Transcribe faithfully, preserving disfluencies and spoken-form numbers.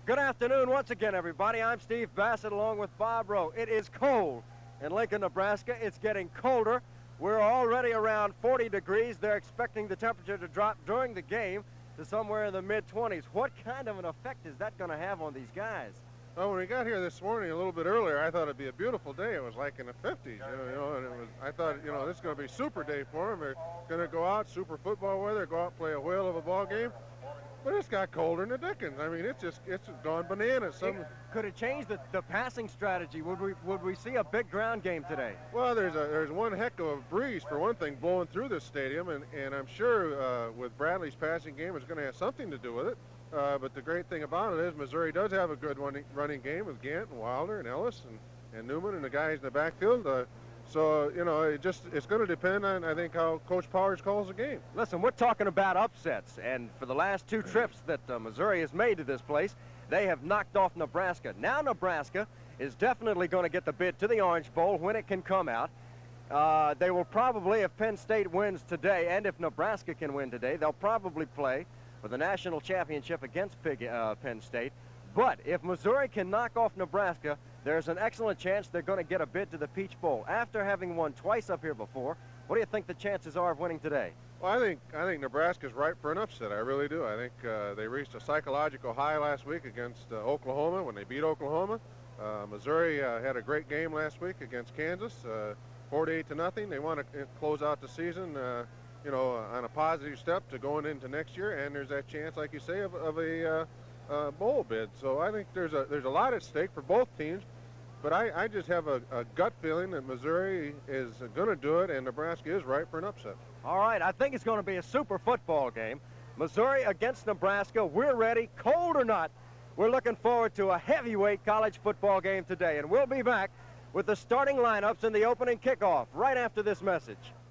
Good afternoon once again, everybody. I'm Steve Bassett along with Bob Rowe. It is cold in Lincoln, Nebraska. It's getting colder. We're already around forty degrees. They're expecting the temperature to drop during the game to somewhere in the mid twenties. What kind of an effect is that going to have on these guys? Well, when we got here this morning a little bit earlier, I thought it'd be a beautiful day. It was like in the fifties, you know, you know and it was, I thought, you know, this is going to be a super day for them. They're going to go out, super football weather, go out and play a whale of a ball game. But it's got colder than the dickens. I mean, it's just, it's gone bananas. Some, it, could it change the, the passing strategy? Would we, would we see a big ground game today? Well, there's a, there's one heck of a breeze, for one thing, blowing through this stadium, and, and I'm sure uh, with Bradley's passing game, it's going to have something to do with it. Uh, but the great thing about it is Missouri does have a good running, running game with Gant and Wilder and Ellis and, and Newman and the guys in the backfield. Uh, so, you know, it just it's going to depend on, I think, how Coach Powers calls the game. Listen, we're talking about upsets, and for the last two trips that uh, Missouri has made to this place, they have knocked off Nebraska. Now Nebraska is definitely going to get the bid to the Orange Bowl when it can come out. Uh, they will probably, if Penn State wins today, and if Nebraska can win today, they'll probably play for the national championship against Pig, uh, Penn State. But if Missouri can knock off Nebraska, there's an excellent chance they're going to get a bid to the Peach Bowl. After having won twice up here before, what do you think the chances are of winning today? Well, I think I think Nebraska's ripe for an upset. I really do. I think uh, they reached a psychological high last week against uh, Oklahoma when they beat Oklahoma. Uh, Missouri uh, had a great game last week against Kansas, uh, forty-eight to nothing. They want to close out the season, uh, you know, on a positive step to going into next year, and there's that chance, like you say, of, of a uh, uh, bowl bid. So I think there's a there's a lot at stake for both teams. But I, I just have a, a gut feeling that Missouri is going to do it, and Nebraska is ripe for an upset. All right, I think it's going to be a super football game. Missouri against Nebraska. We're ready, cold or not. We're looking forward to a heavyweight college football game today, and we'll be back with the starting lineups in the opening kickoff right after this message.